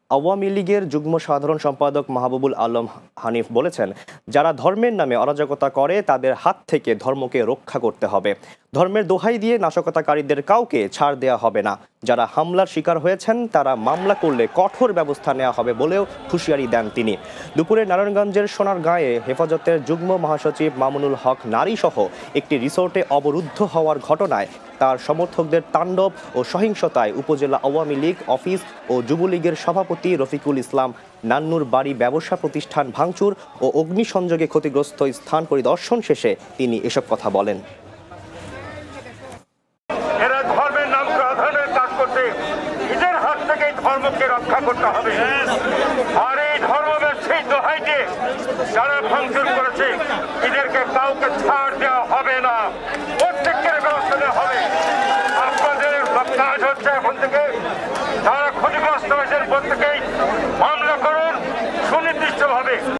আওয়ামী লীগের যুগ্ম সাধারণ সম্পাদক মাহবুবুল আলম হানিফ বলেছেন, যারা ধর্মের নামে অরাজকতা করে তাদের হাত থেকে ধর্মকে রক্ষা করতে হবে। ধর্মের দোহাই দিয়ে নাশকতাকারীদের কাউকে ছাড় দেওয়া হবে না। যারা হামলার শিকার হয়েছেন তারা মামলা করলে কঠোর ব্যবস্থা নেওয়া হবে বলেও হুঁশিয়ারি দেন তিনি। দুপুরে নারায়ণগঞ্জের সোনারগাঁয়ে হেফাজতের যুগ্ম মহাসচিব মামুনুল হক নারীসহ একটি রিসোর্টে অবরুদ্ধ হওয়ার ঘটনায় তার সমর্থকদের তাণ্ডব ও সহিংসতায় উপজেলা আওয়ামী লীগ অফিস ও যুবলীগের সভাপতি রফিকুল ইসলাম নান্নুর বাড়ি ব্যবসা প্রতিষ্ঠান ভাঙচুর ও অগ্নিসংযোগে ক্ষতিগ্রস্ত স্থান পরিদর্শন শেষে তিনি এসব কথা বলেন। এরা ধর্মের নাম প্রাধান্যের কাজ করছে, নিজের হাত থেকে ধর্মকে রক্ষা করতে হবে। আর এই ধর্ম ব্যবসায়ী দোহাই দিয়ে যারা ভাঙচুর করেছে এদেরকে কাউকে ছাড় দেওয়া হবে না, প্রত্যেকের ব্যবস্থা নেওয়া হবে। আপনাদের কাজ হচ্ছে এখন থেকে যারা ক্ষতিগ্রস্ত হয়েছেন প্রত্যেকেই মামলা করুন সুনির্দিষ্টভাবে।